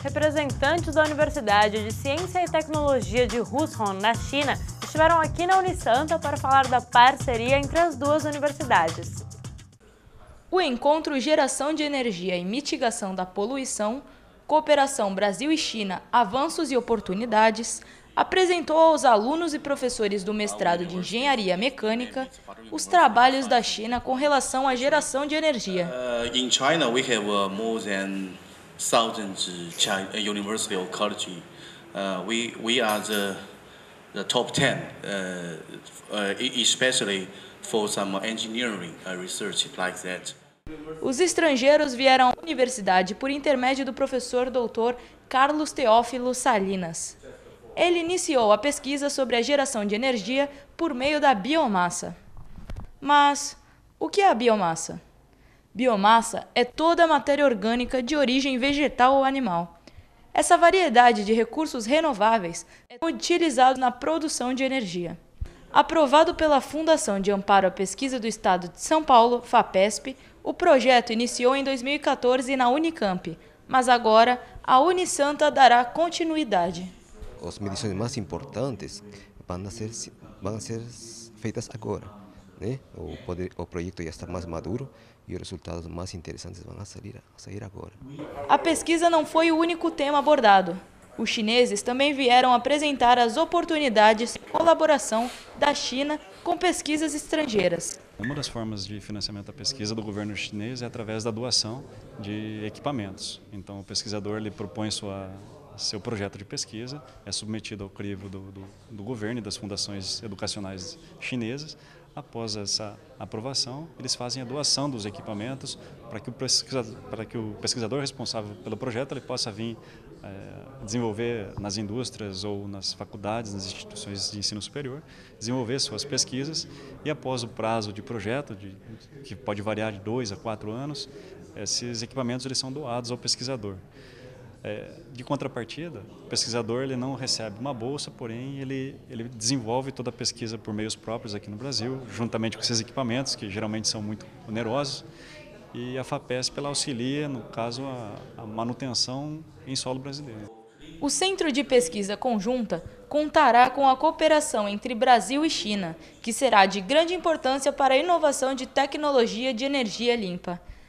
Representantes da Universidade de Ciência e Tecnologia de Hushun, na China, estiveram aqui na Unisanta para falar da parceria entre as duas universidades. O encontro Geração de Energia e Mitigação da Poluição, Cooperação Brasil e China, Avanços e Oportunidades, apresentou aos alunos e professores do mestrado de Engenharia Mecânica os trabalhos da China com relação à geração de energia. In China, we have more than thousands university or college. We are the top 10, especially for some engineering research like that. Os estrangeiros vieram à universidade por intermédio do professor Dr. Carlos Teófilo Salinas. Ele iniciou a pesquisa sobre a geração de energia por meio da biomassa. Mas o que é a biomassa? Biomassa é toda a matéria orgânica de origem vegetal ou animal. Essa variedade de recursos renováveis é utilizada na produção de energia. Aprovado pela Fundação de Amparo à Pesquisa do Estado de São Paulo, FAPESP, o projeto iniciou em 2014 na Unicamp, mas agora a Unisanta dará continuidade. As medições mais importantes vão ser feitas agora, né? O projeto já está mais maduro e os resultados mais interessantes vão sair agora. A pesquisa não foi o único tema abordado. Os chineses também vieram apresentar as oportunidades de colaboração da China com pesquisas estrangeiras. Uma das formas de financiamento da pesquisa do governo chinês é através da doação de equipamentos. Então, o pesquisador ele propõe seu projeto de pesquisa, é submetido ao crivo do governo e das fundações educacionais chinesas. Após essa aprovação, eles fazem a doação dos equipamentos para que o pesquisador responsável pelo projeto ele possa vir desenvolver nas indústrias ou nas faculdades, nas instituições de ensino superior, desenvolver suas pesquisas e após o prazo de projeto, que pode variar de 2 a 4 anos, esses equipamentos eles são doados ao pesquisador. De contrapartida, o pesquisador ele não recebe uma bolsa, porém ele desenvolve toda a pesquisa por meios próprios aqui no Brasil, juntamente com esses equipamentos, que geralmente são muito onerosos, e a FAPESP ela auxilia, no caso, a manutenção em solo brasileiro. O Centro de Pesquisa Conjunta contará com a cooperação entre Brasil e China, que será de grande importância para a inovação de tecnologia de energia limpa.